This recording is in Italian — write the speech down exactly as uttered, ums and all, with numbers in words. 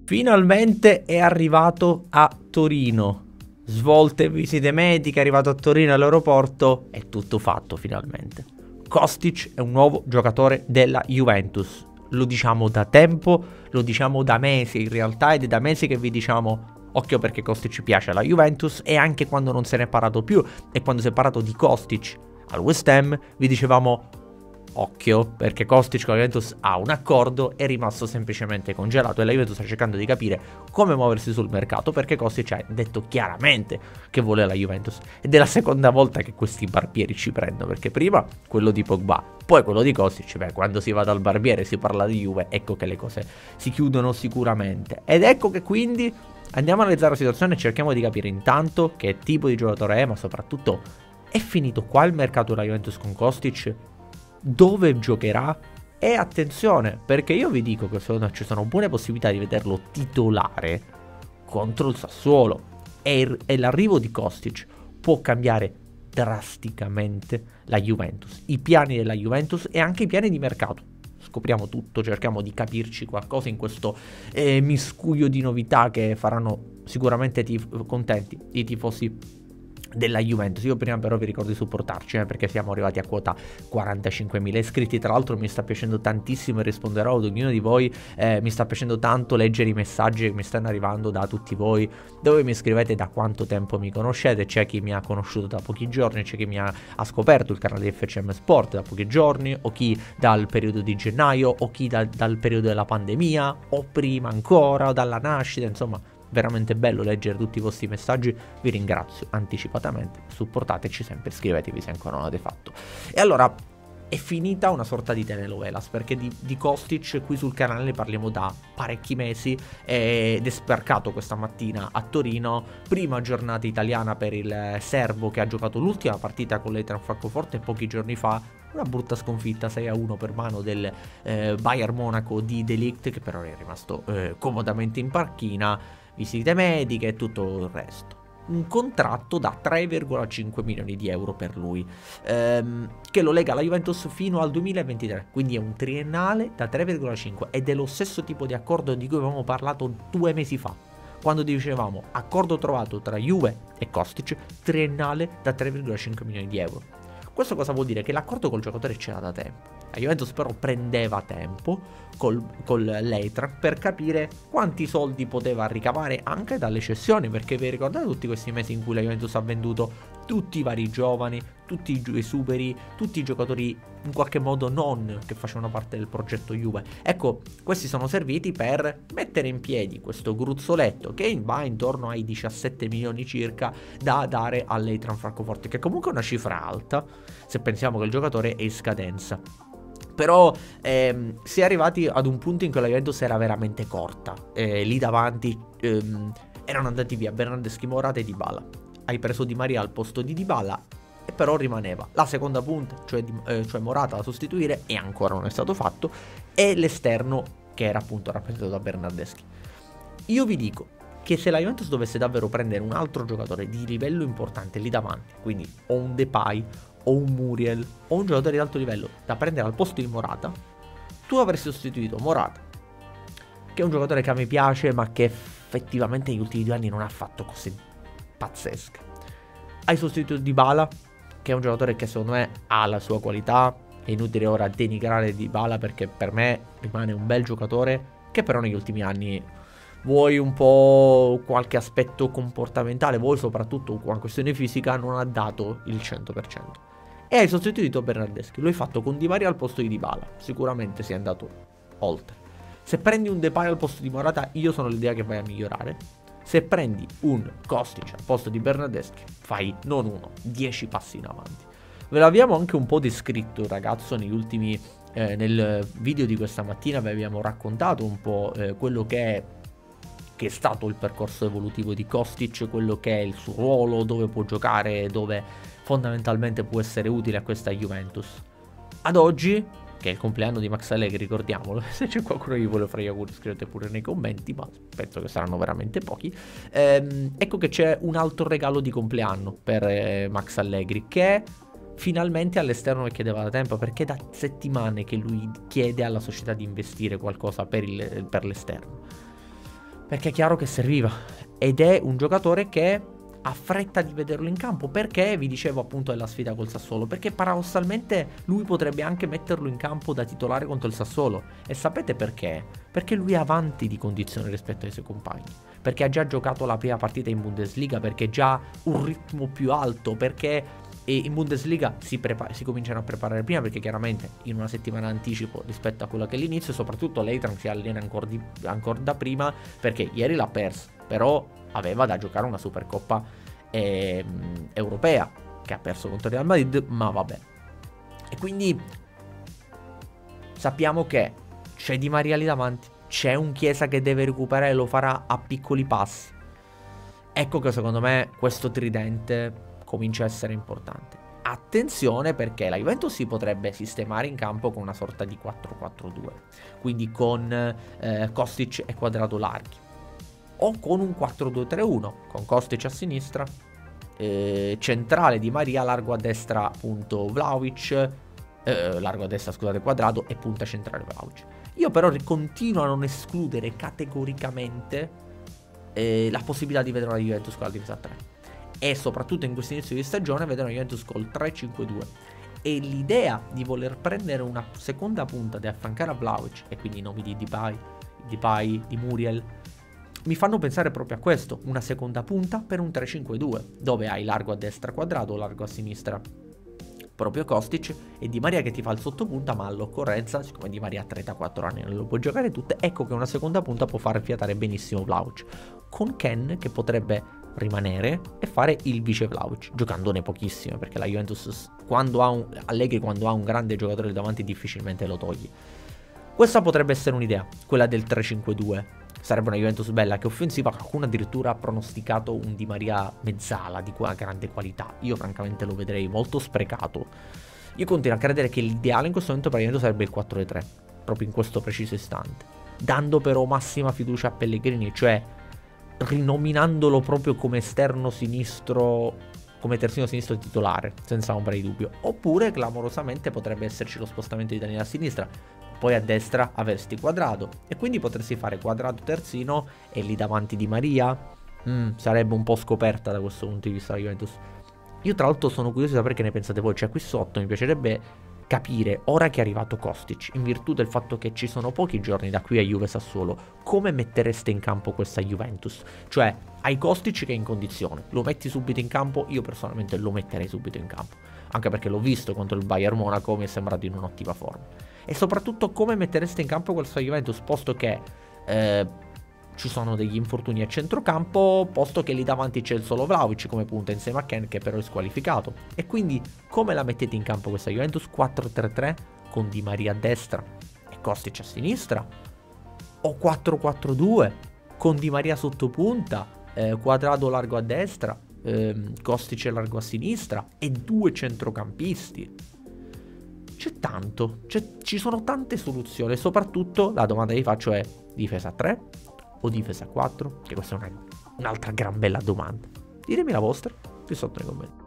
Finalmente è arrivato a Torino. Svolte visite mediche, è arrivato a Torino all'aeroporto, è tutto fatto finalmente. Kostic è un nuovo giocatore della Juventus. Lo diciamo da tempo, lo diciamo da mesi in realtà, ed è da mesi che vi diciamo occhio perché Kostic piace alla Juventus, e anche quando non se ne è parlato più e quando si è parlato di Kostic al West Ham vi dicevamo occhio perché Kostic con la Juventus ha un accordo, è rimasto semplicemente congelato e la Juventus sta cercando di capire come muoversi sul mercato, perché Kostic ha detto chiaramente che vuole la Juventus ed è la seconda volta che questi barbieri ci prendono, perché prima quello di Pogba, poi quello di Kostic. Beh, quando si va dal barbiere e si parla di Juve, ecco che le cose si chiudono sicuramente, ed ecco che quindi andiamo a analizzare la situazione e cerchiamo di capire intanto che tipo di giocatore è, ma soprattutto è finito qua il mercato della Juventus con Kostic, dove giocherà. E attenzione, perché io vi dico che secondo me ci sono buone possibilità di vederlo titolare contro il Sassuolo, e, e l'arrivo di Kostic può cambiare drasticamente la Juventus, i piani della Juventus e anche i piani di mercato. Scopriamo tutto, cerchiamo di capirci qualcosa in questo eh, miscuglio di novità che faranno sicuramente tif- contenti i tifosi della Juventus. Io prima però vi ricordo di supportarci, eh, perché siamo arrivati a quota quarantacinquemila iscritti. Tra l'altro mi sta piacendo tantissimo e risponderò ad ognuno di voi. eh, mi sta piacendo tanto leggere i messaggi che mi stanno arrivando da tutti voi, dove mi scrivete da quanto tempo mi conoscete. C'è chi mi ha conosciuto da pochi giorni, c'è chi mi ha, ha scoperto il canale di F C M Sport da pochi giorni, o chi dal periodo di gennaio, o chi da, dal periodo della pandemia, o prima ancora, o dalla nascita. Insomma, veramente bello leggere tutti i vostri messaggi, vi ringrazio anticipatamente, supportateci sempre, iscrivetevi se ancora non l'avete fatto. E allora è finita una sorta di telenovelas, perché di, di Kostic qui sul canale ne parliamo da parecchi mesi ed è sbarcato questa mattina a Torino, prima giornata italiana per il serbo che ha giocato l'ultima partita con l'Eintracht Francoforte pochi giorni fa. Una brutta sconfitta sei a uno per mano del eh, Bayern Monaco di De Ligt, che però è rimasto eh, comodamente in panchina, visite mediche e tutto il resto. Un contratto da tre virgola cinque milioni di euro per lui, ehm, che lo lega alla Juventus fino al duemilaventitré, quindi è un triennale da tre virgola cinque ed è lo stesso tipo di accordo di cui avevamo parlato due mesi fa, quando dicevamo accordo trovato tra Juve e Kostic, triennale da tre virgola cinque milioni di euro. Questo cosa vuol dire? Che l'accordo col giocatore c'era da tempo. La Juventus però prendeva tempo col, con l'Eintracht per capire quanti soldi poteva ricavare anche dalle cessioni, perché vi ricordate tutti questi mesi in cui la Juventus ha venduto tutti i vari giovani, tutti i esuberi, tutti i giocatori in qualche modo non che facevano parte del progetto Juve. Ecco, questi sono serviti per mettere in piedi questo gruzzoletto che va intorno ai diciassette milioni circa da dare all'Eintracht Francoforte, che comunque è una cifra alta se pensiamo che il giocatore è in scadenza. Però ehm, si è arrivati ad un punto in cui la Juventus era veramente corta, eh, lì davanti ehm, erano andati via Bernardeschi, Morata e Dybala. Hai preso Di Maria al posto di Dybala, e però rimaneva la seconda punta, cioè, eh, cioè Morata da sostituire, e ancora non è stato fatto, e l'esterno che era appunto rappresentato da Bernardeschi. Io vi dico che se la Juventus dovesse davvero prendere un altro giocatore di livello importante lì davanti, quindi o un Depay o un Muriel o un giocatore di alto livello da prendere al posto di Morata, tu avresti sostituito Morata, che è un giocatore che a me piace ma che effettivamente negli ultimi due anni non ha fatto cose pazzesche. Hai sostituito Dybala, che è un giocatore che secondo me ha la sua qualità, è inutile ora denigrare Dybala perché per me rimane un bel giocatore, che però negli ultimi anni vuoi un po' qualche aspetto comportamentale, vuoi soprattutto una questione fisica, non ha dato il cento per cento. E hai sostituito Bernardeschi, lo hai fatto con Di Maria al posto di Dybala, sicuramente si è andato oltre. Se prendi un Depay al posto di Morata, io sono l'idea che vai a migliorare. Se prendi un Kostic al posto di Bernardeschi, fai non uno, dieci passi in avanti. Ve l'abbiamo anche un po' descritto, ragazzo, negli ultimi eh, nel video di questa mattina vi abbiamo raccontato un po' eh, quello che è che è stato il percorso evolutivo di Kostic, quello che è il suo ruolo, dove può giocare, dove fondamentalmente può essere utile a questa Juventus. Ad oggi, che è il compleanno di Max Allegri, ricordiamolo, se c'è qualcuno che vi vuole fare gli auguri scrivete pure nei commenti, ma penso che saranno veramente pochi. Ehm, ecco che c'è un altro regalo di compleanno per eh, Max Allegri, che finalmente all'esterno che chiedeva da tempo, perché da settimane che lui chiede alla società di investire qualcosa per, il, per l'esterno. perché è chiaro che serviva, ed è un giocatore che ha fretta di vederlo in campo. Perché vi dicevo appunto della sfida col Sassuolo? Perché paradossalmente lui potrebbe anche metterlo in campo da titolare contro il Sassuolo. E sapete perché? Perché lui è avanti di condizione rispetto ai suoi compagni, perché ha già giocato la prima partita in Bundesliga, perché ha già un ritmo più alto, perché in Bundesliga si, prepa- si cominciano a preparare prima, perché chiaramente in una settimana anticipo rispetto a quello che è l'inizio. E soprattutto l'Eintracht si allena ancora, di- ancora da prima, perché ieri l'ha persa, però aveva da giocare una Supercoppa eh, europea che ha perso contro il Real Madrid, ma vabbè. E quindi sappiamo che c'è Di Maria lì davanti, c'è un Chiesa che deve recuperare e lo farà a piccoli passi. Ecco che secondo me questo tridente comincia a essere importante. Attenzione, perché la Juventus si potrebbe sistemare in campo con una sorta di quattro quattro due, quindi con eh, Kostic e Quadrado larghi, o con un quattro due tre uno con Kostic a sinistra, eh, centrale Di Maria, largo a destra appunto Vlahovic, eh, largo a destra scusate Quadrado, e punta centrale Vlahovic. Io però continuo a non escludere categoricamente eh, la possibilità di vedere una Juventus con la difesa a tre, e soprattutto in questo inizio di stagione vedere una Juventus col tre cinque due. E l'idea di voler prendere una seconda punta da affiancare a Vlahovic, e quindi i nomi di Depay, Depay, di Muriel, mi fanno pensare proprio a questo: una seconda punta per un tre cinque due, dove hai largo a destra Quadrado, largo a sinistra proprio Kostic, e Di Maria che ti fa il sottopunta, ma all'occorrenza, siccome Di Maria ha trentaquattro anni non lo può giocare tutte, ecco che una seconda punta può far fiatare benissimo Vlahovic, con Ken che potrebbe rimanere e fare il vice Vlahovic, giocandone pochissimo, perché la Juventus quando ha un, Allegri quando ha un grande giocatore davanti difficilmente lo togli. Questa potrebbe essere un'idea, quella del tre cinque due. Sarebbe una Juventus bella, che offensiva. Qualcuno addirittura ha pronosticato un Di Maria mezzala di qua grande qualità. Io francamente lo vedrei molto sprecato. Io continuo a credere che l'ideale in questo momento per la Juventus sarebbe il quattro tre, proprio in questo preciso istante, dando però massima fiducia a Pellegrini, cioè rinominandolo proprio come esterno sinistro, come terzino sinistro titolare, senza ombra di dubbio. Oppure clamorosamente potrebbe esserci lo spostamento di Daniele a sinistra, poi a destra avresti Quadrado, e quindi potresti fare Quadrado terzino e lì davanti Di Maria. mm, Sarebbe un po' scoperta da questo punto di vista la Juventus. Io tra l'altro sono curioso di sapere che ne pensate voi. Cioè qui sotto mi piacerebbe capire, ora che è arrivato Kostic, in virtù del fatto che ci sono pochi giorni da qui a Juve Sassuolo, come mettereste in campo questa Juventus? Cioè hai Kostic che è in condizione, lo metti subito in campo? Io personalmente lo metterei subito in campo, anche perché l'ho visto contro il Bayern Monaco, mi è sembrato in un'ottima forma. E soprattutto come mettereste in campo questa Juventus, posto che eh, ci sono degli infortuni a centrocampo, posto che lì davanti c'è il solo Vlahovic come punta insieme a Ken, che però è squalificato. E quindi come la mettete in campo questa Juventus? quattro tre tre con Di Maria a destra e Kostic a sinistra? O quattro quattro due con Di Maria sotto punta, eh, Quadrado largo a destra, eh, Kostic largo a sinistra e due centrocampisti? C'è tanto, c'è, ci sono tante soluzioni. Soprattutto la domanda che vi faccio è: difesa a tre o difesa a quattro? Che questa è una, un'altra gran bella domanda. Ditemi la vostra qui sotto nei commenti.